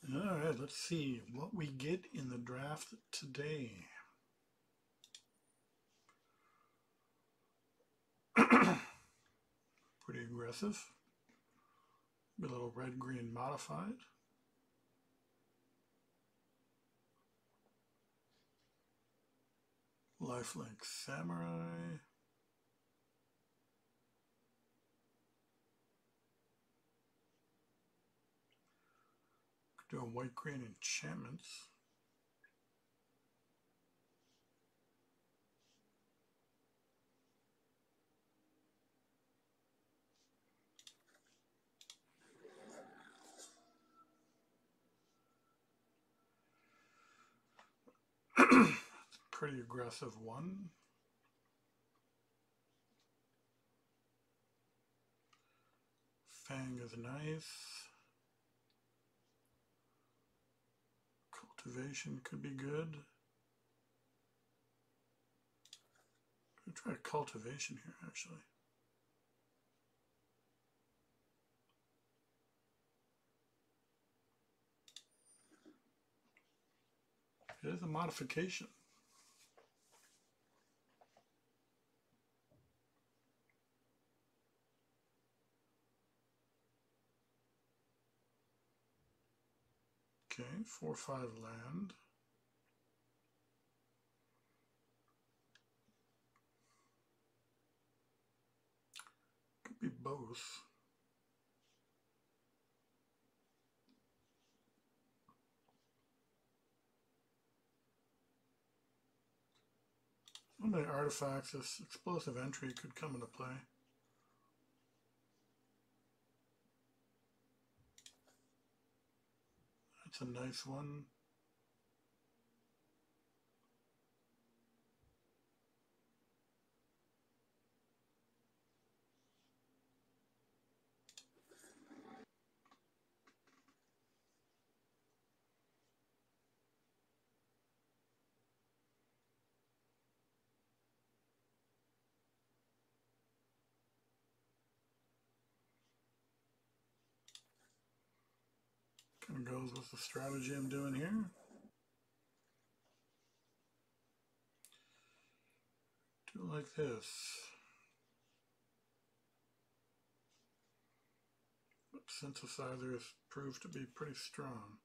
All right, let's see what we get in the draft today. Pretty aggressive. A little red-green modified. Lifelink Samurai. Doing white-green enchantments. Pretty aggressive one. Fang is nice. Cultivation could be good. I'm going to try a cultivation here, actually. It is a modification. Okay, 4/5 land. Could be both. One of the artifacts, this explosive entry could come into play. That's a nice one. Kind of goes with the strategy I'm doing here. Do it like this. But synthesizer has proved to be pretty strong.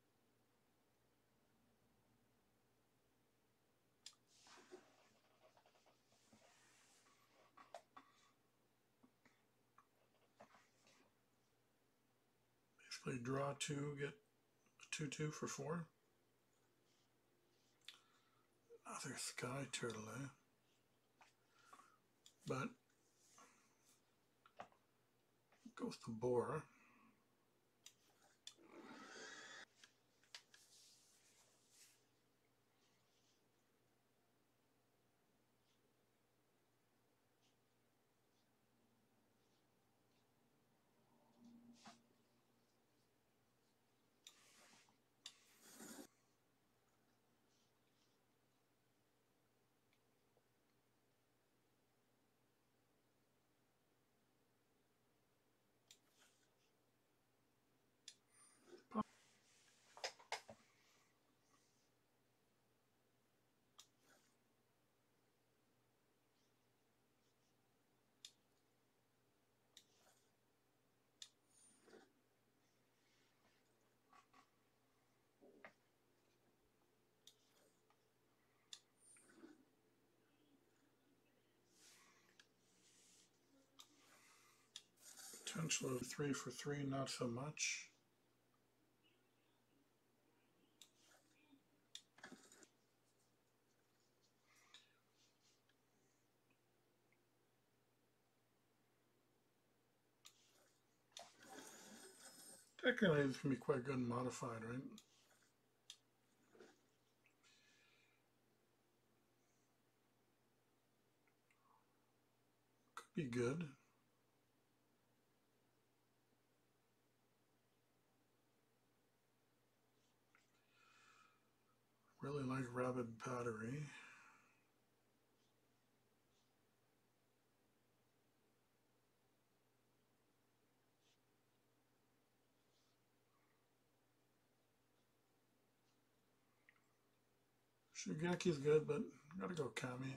Basically draw 2, get 2/2 for 4. Another sky turtle, eh? But goes to boar. Potential of 3 for 3, not so much. Technically, this can be quite good and modified, right? Could be good. Really like Rabid Battery. Shigeki's good, but gotta go Kami.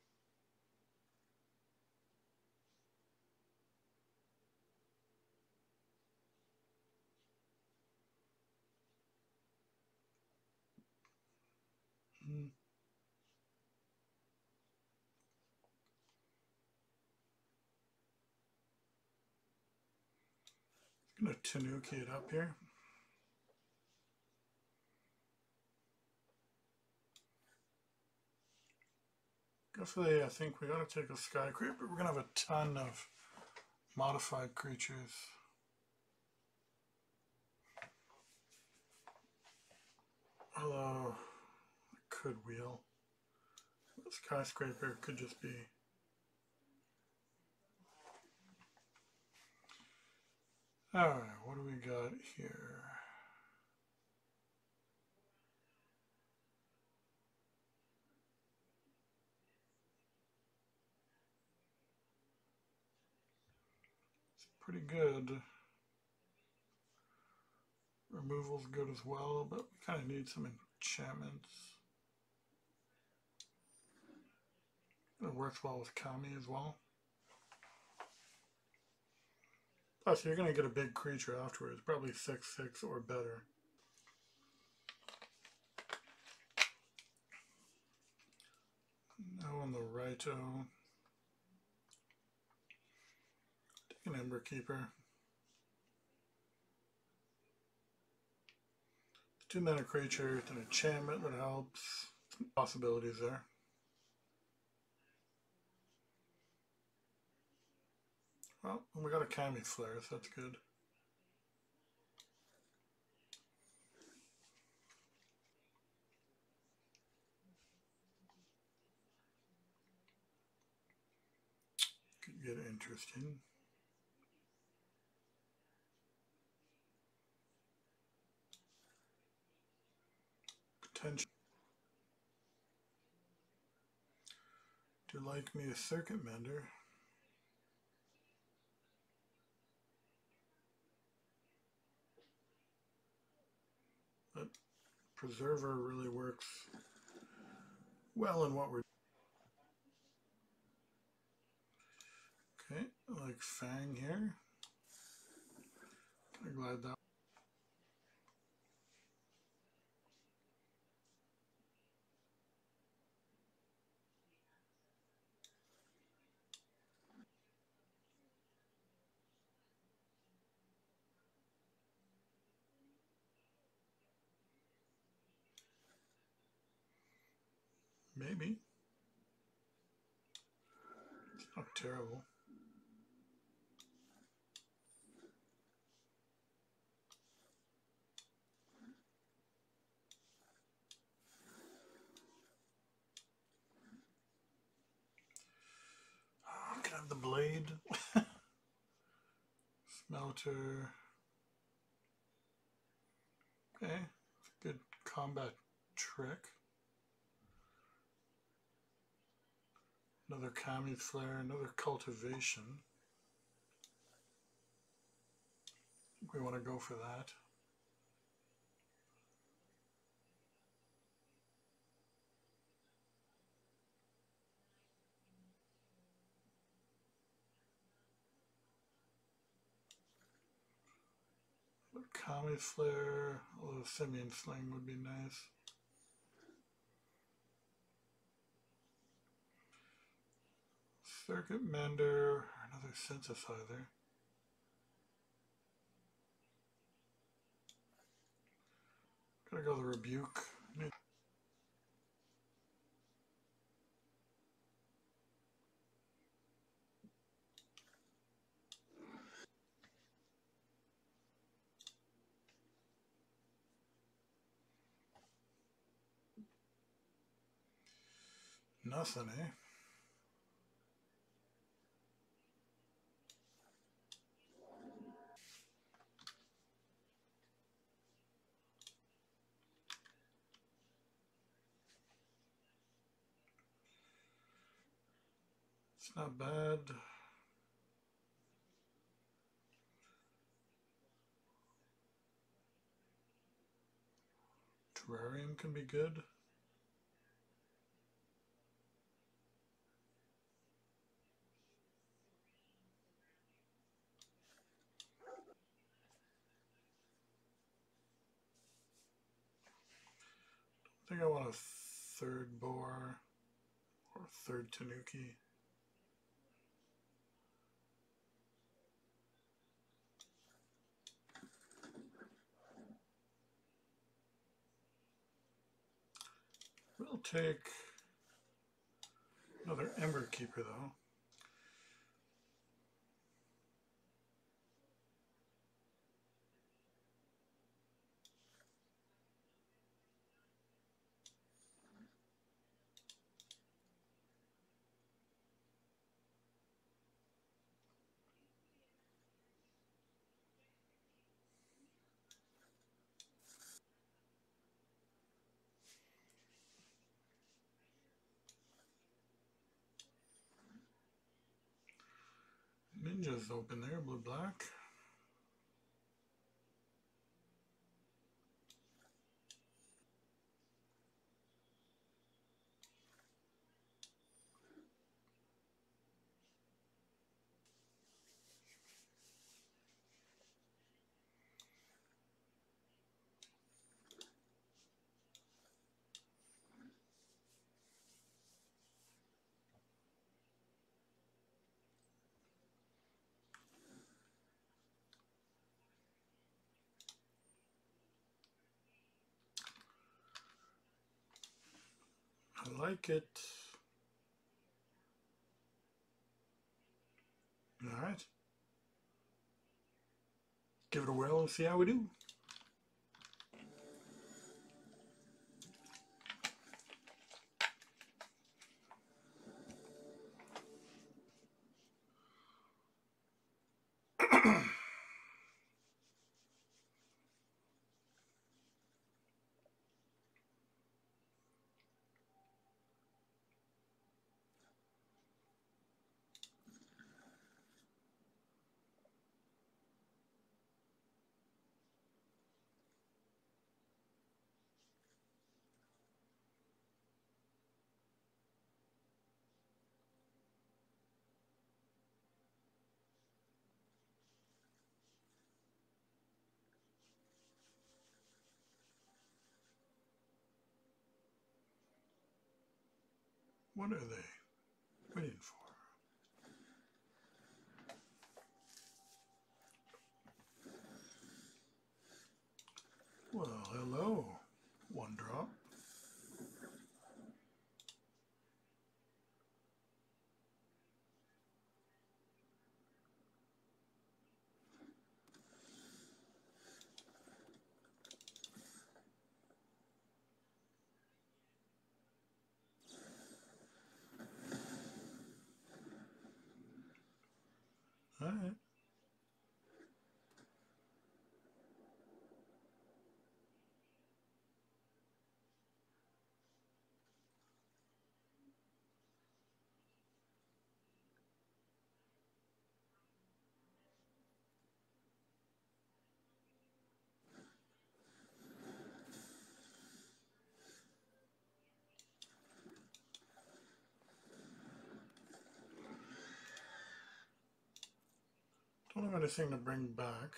Gonna Tanuki it up here. Definitely, I think we gotta take a Sky Creeper. We're gonna have a ton of modified creatures. Although, I could wheel. The Skyscraper could just be. Alright, what do we got here? It's pretty good. Removal's good as well, but we kind of need some enchantments. It works well with Kami as well. Plus, you're going to get a big creature afterwards, probably 6/6 or better. Now on the righto, take an Ember Keeper. 2-mana creature, it's an enchantment that helps. Some possibilities there. Well, we got a Kami Flare, so that's good. Could get interesting. Potential. Do you like me a Circuit Mender? But Preserver really works well in what we're. Okay, I like Fang here. Kind of glad that. Maybe. It's not terrible. Oh, can I have the blade? Smelter. Okay, good combat trick. Another Kami Flare, another Cultivation. I think we want to go for that. But Kami Flare, although Simian Sling would be nice. Circuit Mender, another Synthesizer. Gotta go the Rebuke. Nothing, eh? It's not bad. Terrarium can be good. think I want a third boar or third tanuki. We'll take another Ember Keeper though. Ninja's open there, blue-black. I like it. All right. Give it a whirl and see how we do. What are they waiting for? Well, hello. One drop. All right. Don't have anything to bring back.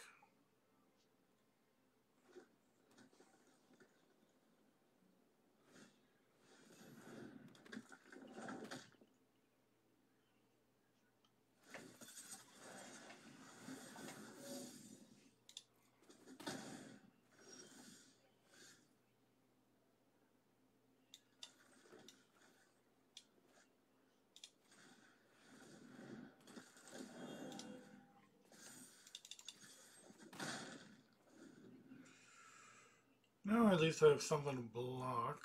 Now at least I have something to block.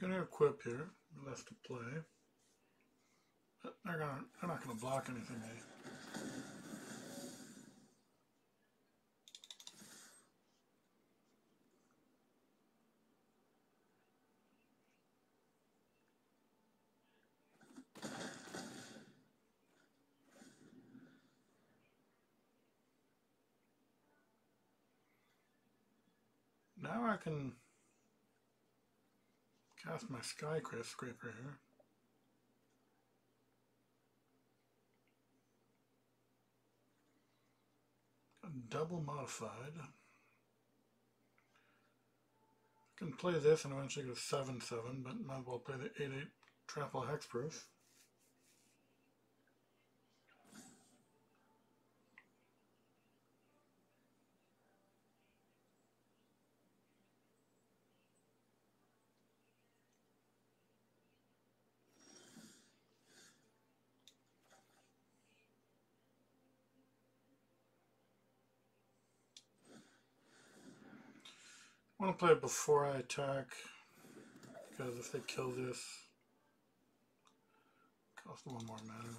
going to equip here, less to play. But they're not gonna block anything, eh? Now I can cast my skyscraper here. Double modified. I can play this and eventually go 7/7, but might as well play the 8/8 trample hexproof. I want to play it before I attack, because if they kill this, it costs 1 more mana.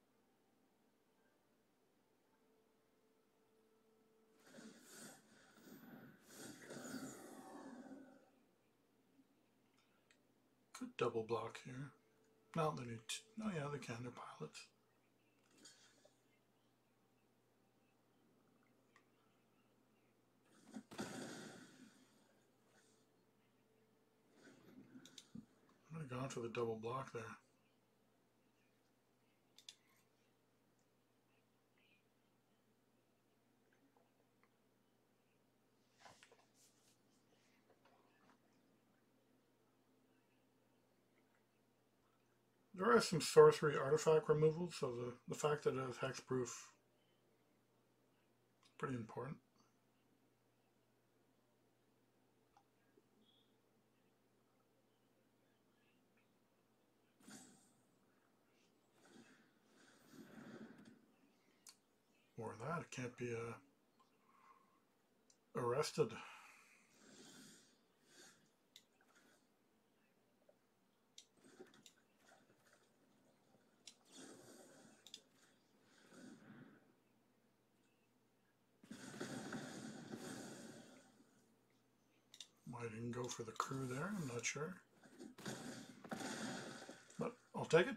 Could double block here. No, they need to. Oh yeah, they can. They're pilots. I'm going to go for the double block there. There are some sorcery artifact removals, so the fact that it has hexproof is pretty important. More of that, it can't be arrested. Might even go for the crew there, I'm not sure. But I'll take it.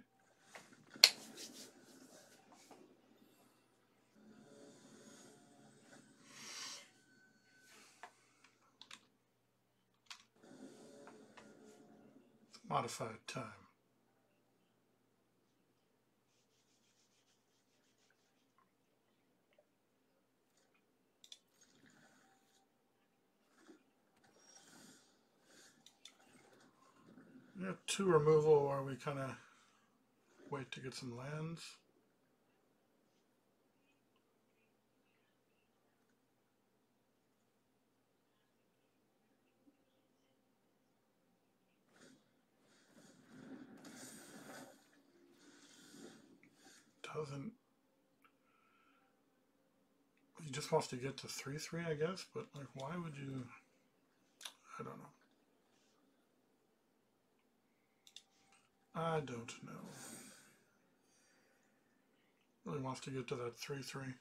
Modified time. We have 2 removal, or we kind of wait to get some lands. Doesn't. He just wants to get to 3/3, I guess, but like, why would you? I don't know. I don't know. Really wants to get to that 3/3.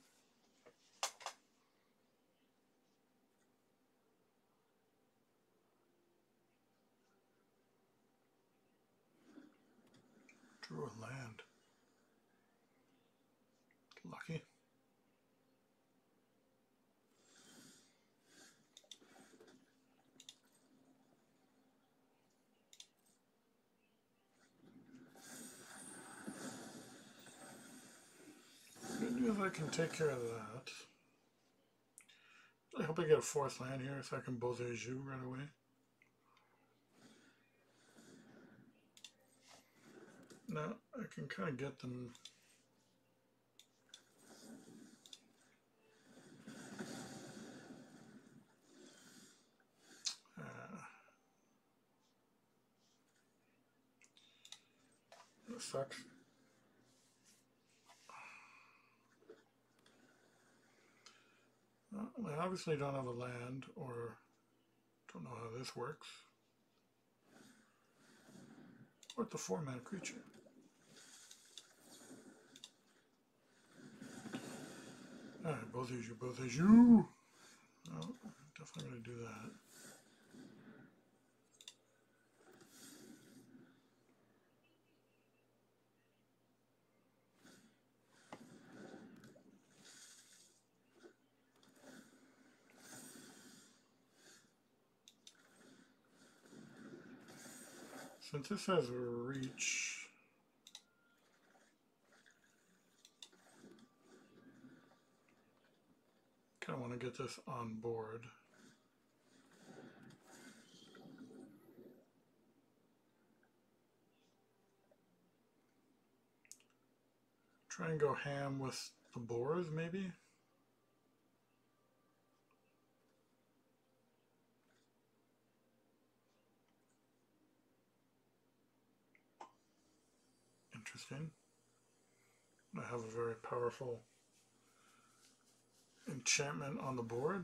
Drew a land. Lucky. Good news, I can take care of that. I hope I get a 4th land here so I can Bosé you right away. Now I can kind of get them. That sucks. Well, I obviously don't have a land, or don't know how this works. Or the 4-mana creature. Alright, both use you, both use you! No, definitely going to do that. Since this has a reach, kind of want to get this on board. Try and go ham with the boars, maybe? Interesting. I have a very powerful enchantment on the board.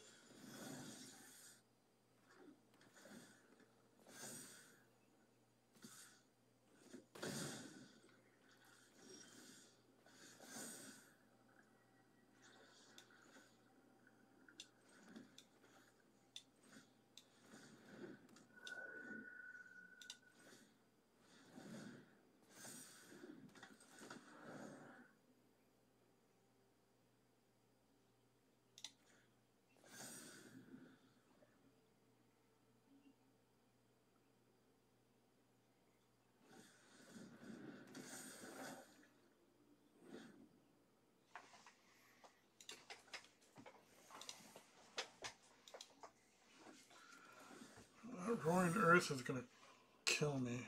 Roaring Earth is going to kill me.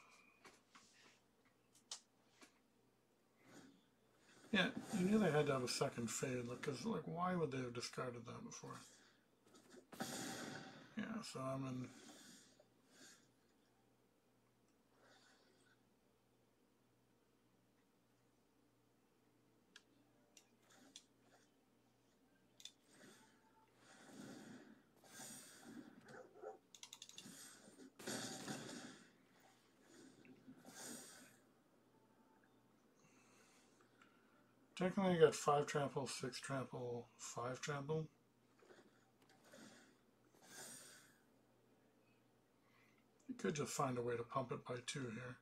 Yeah, you knew they had to have a second fade, because, like, why would they have discarded that before? Yeah, so I'm in... Technically, you got 5 trample, 6 trample, 5 trample. You could just find a way to pump it by 2 here.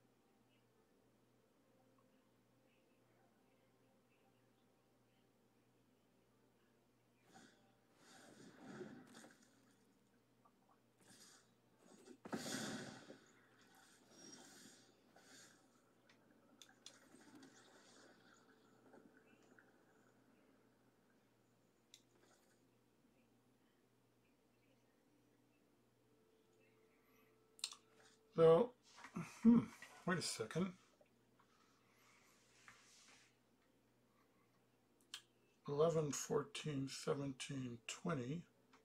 So, wait a second. 11, 14, 17, 20.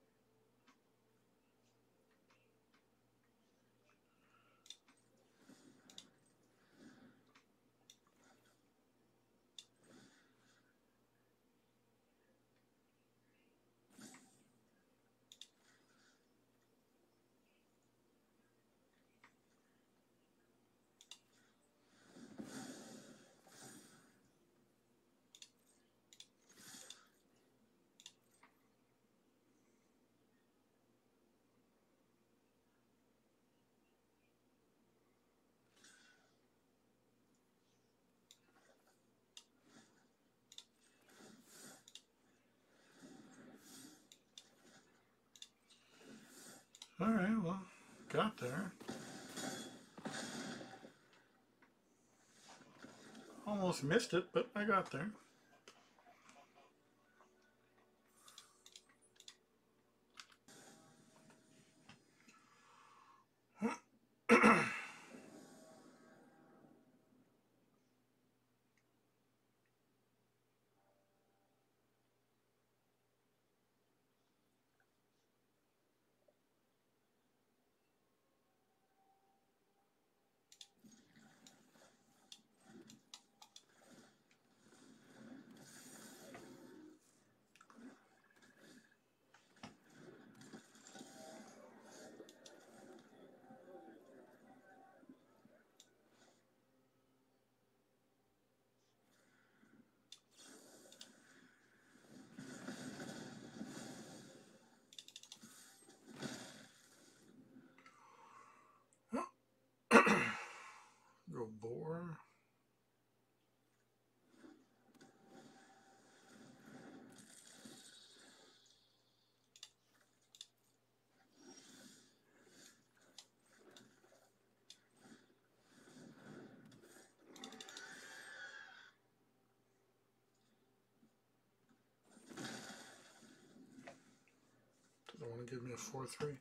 Alright, well, got there. Almost missed it, but I got there. go boar. Doesn't want to give me a 4-3.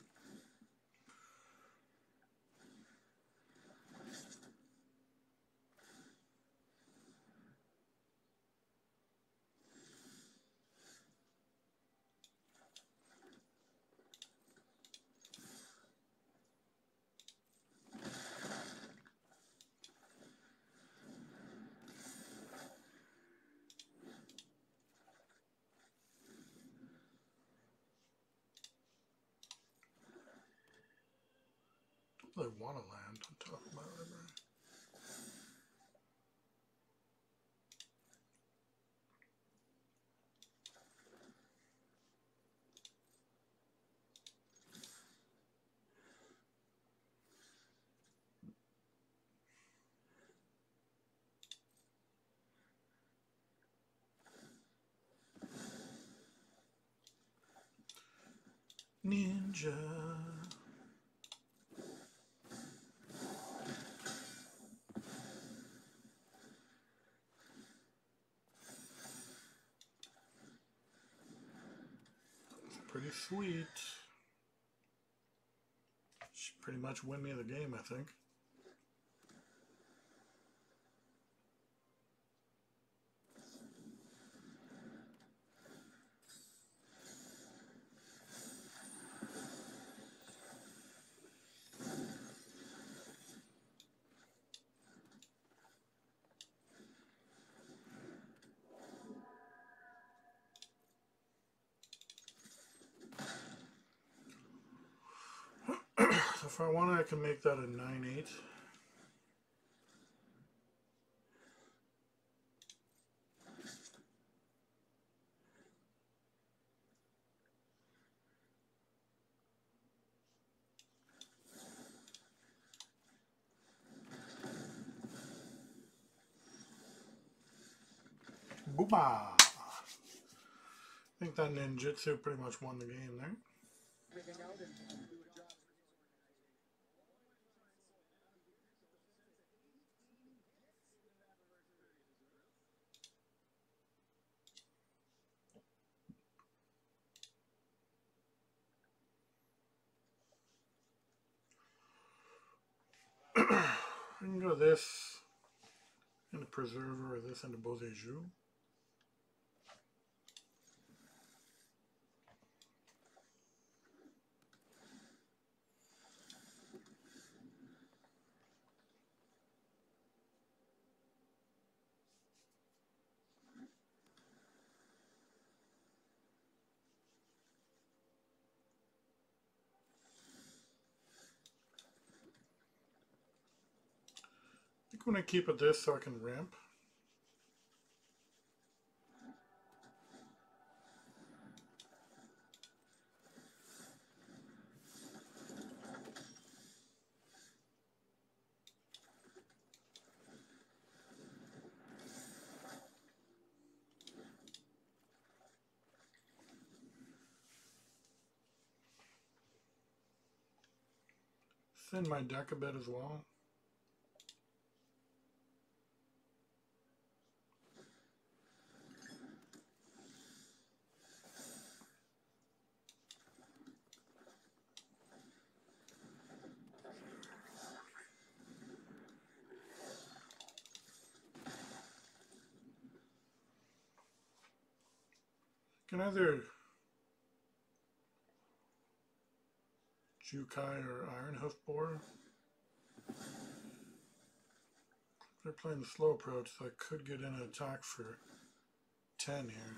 I want to land on top of my library. Ninja. Pretty sweet. Should pretty much win me the game, I think. So if I want, I can make that a 9-8. Booba! I think that ninjutsu pretty much won the game there. I can go this into Preserver or this into Beaujeu. I think when I keep it this so I can ramp. Thin my deck a bit as well. Can either Jukai or Iron Hoof Boar. They're playing the slow approach, so I could get in an attack for 10 here.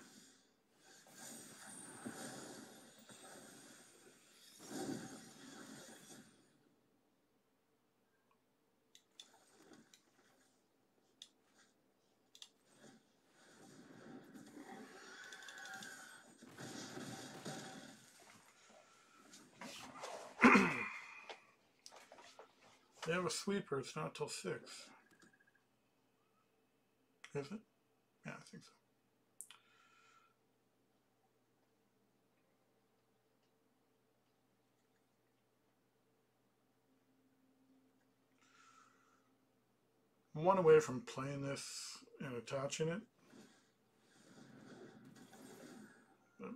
They have a sweeper, it's not till 6. Is it? Yeah, I think so. I'm one away from playing this and attaching it. But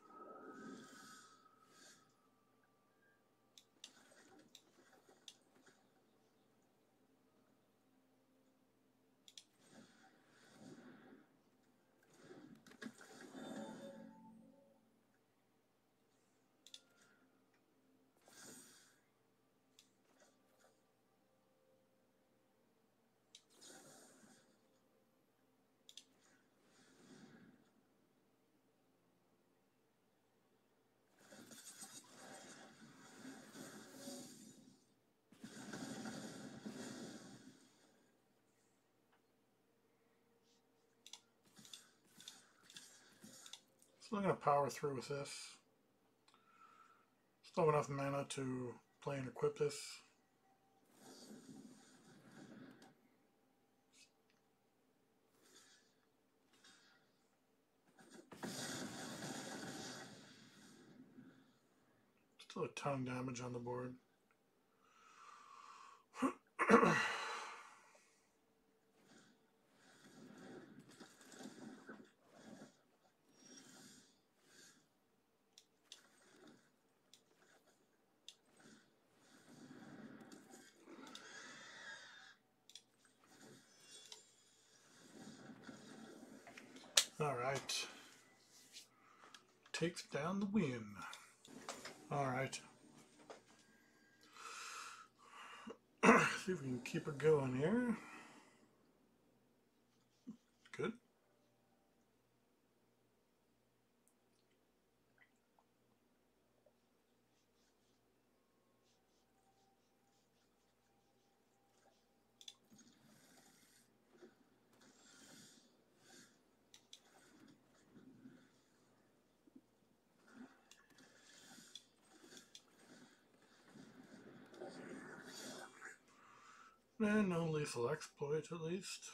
so I'm going to power through with this. Still have enough mana to play and equip this. Still a ton of damage on the board. All right. Takes down the win. All right. See if we can keep it going here. Good. And no lethal exploit, at least.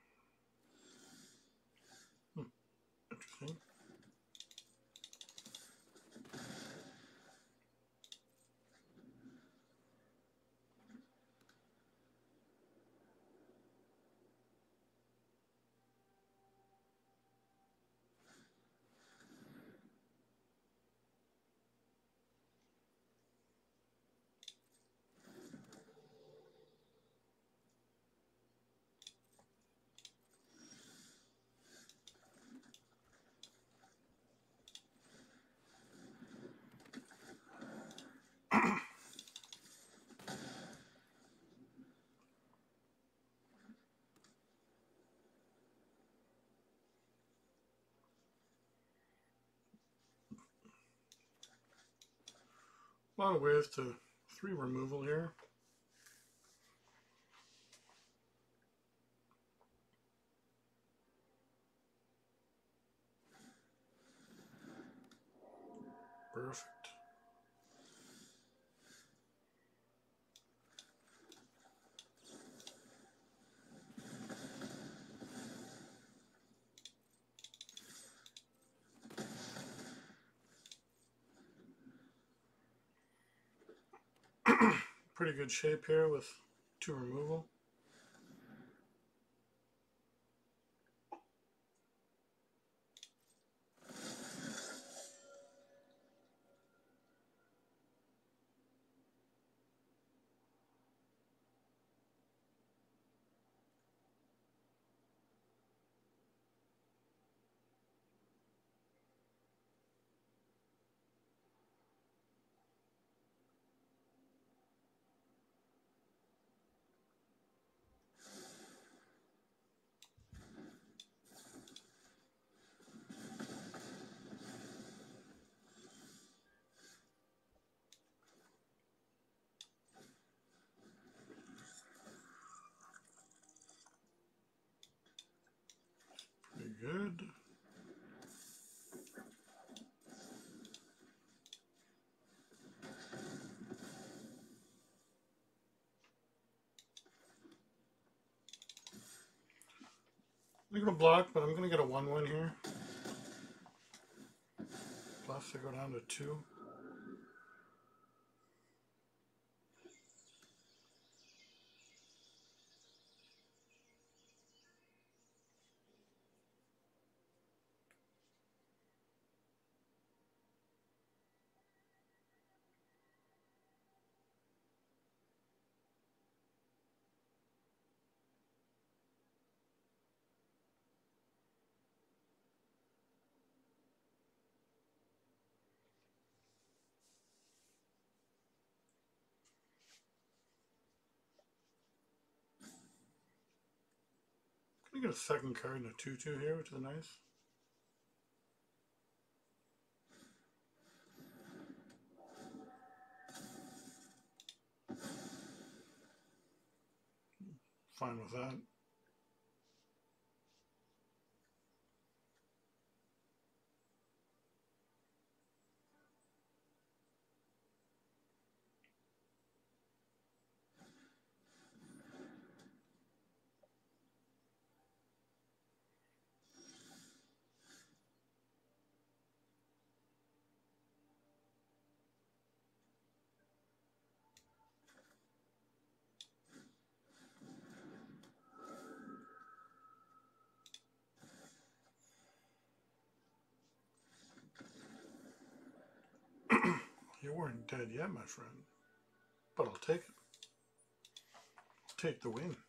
Interesting. A lot of ways to 3 removal here. Perfect. Pretty good shape here with 2 removal. Pretty good. They're going to block, but I'm going to get a 1-1 here. Plus they go down to 2. I'm going to get a second card and a 2-2 here, which is nice. Fine with that. You weren't dead yet, my friend. But I'll take it. I'll take the win.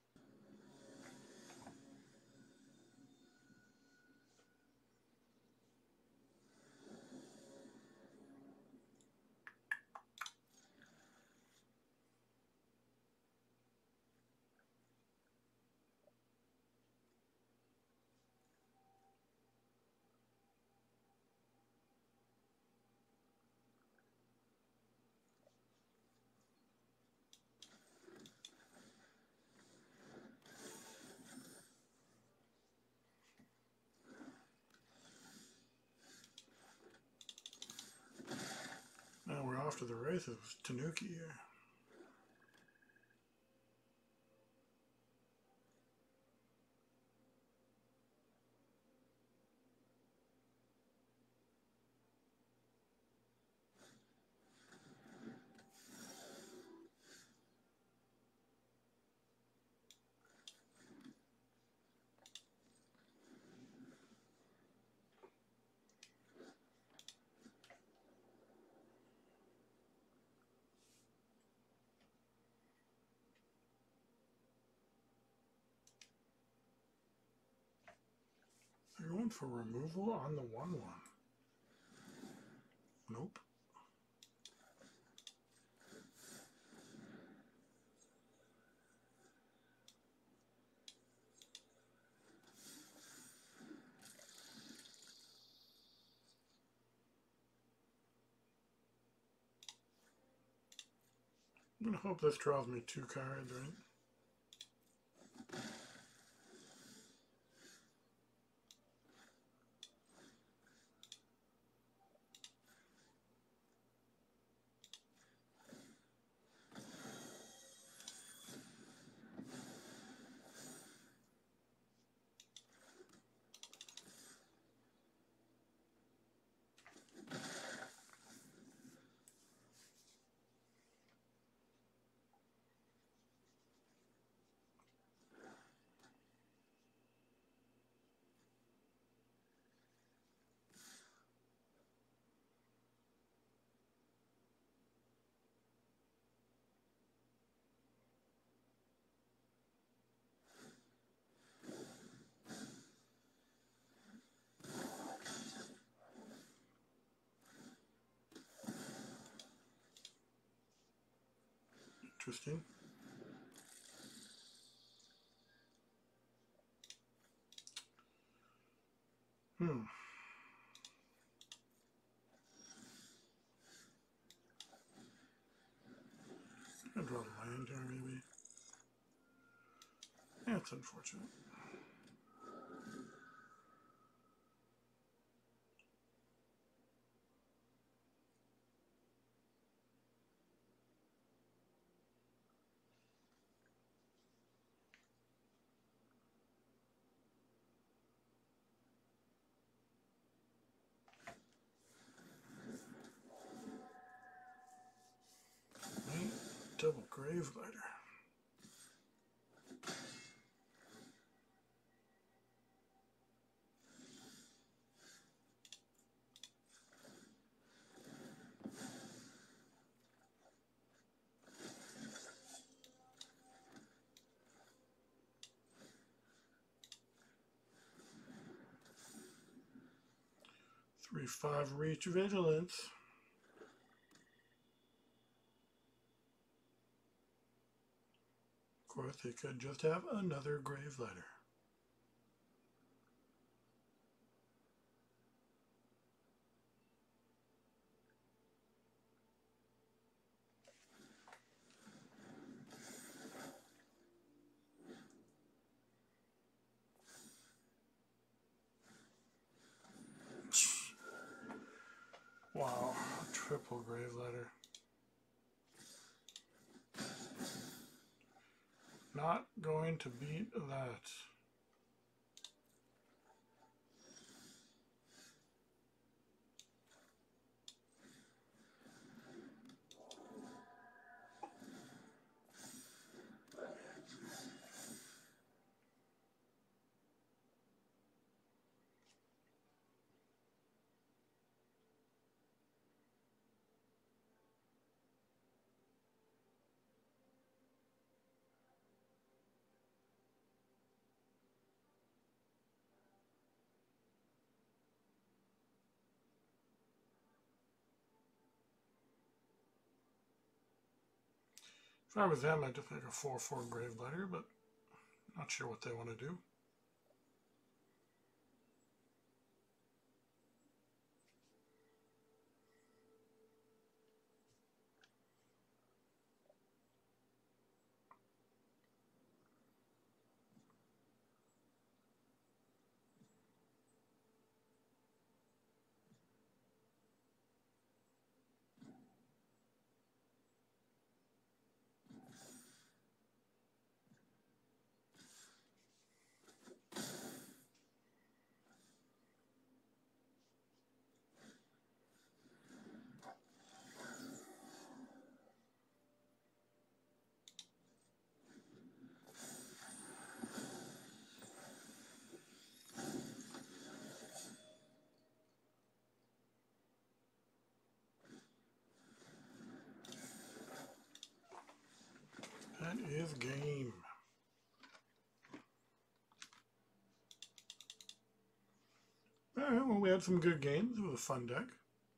Now we're off to the races with Tanuki here. They're going for removal on the 1-1. Nope. I'm going to hope this draws me 2 cards, right? Interesting. I'll draw a land here, maybe. Yeah, it's unfortunate. Gravelighter. Three, 5 reach vigilance. Of course, they could just have another Gravelighter. Wow, triple Gravelighter. Not going to beat that. If I was them, I'd just make a 4/4 Gravelighter, but not sure what they want to do. That is game. Alright, well, we had some good games. It was a fun deck.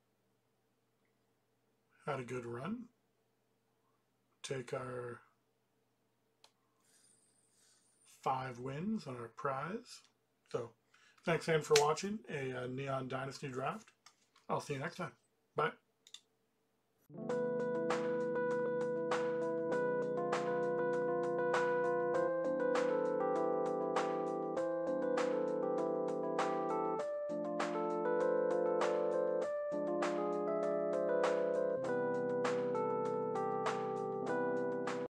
Had a good run. Take our 5 wins on our prize. So, thanks again for watching a Neon Dynasty draft. I'll see you next time. Bye.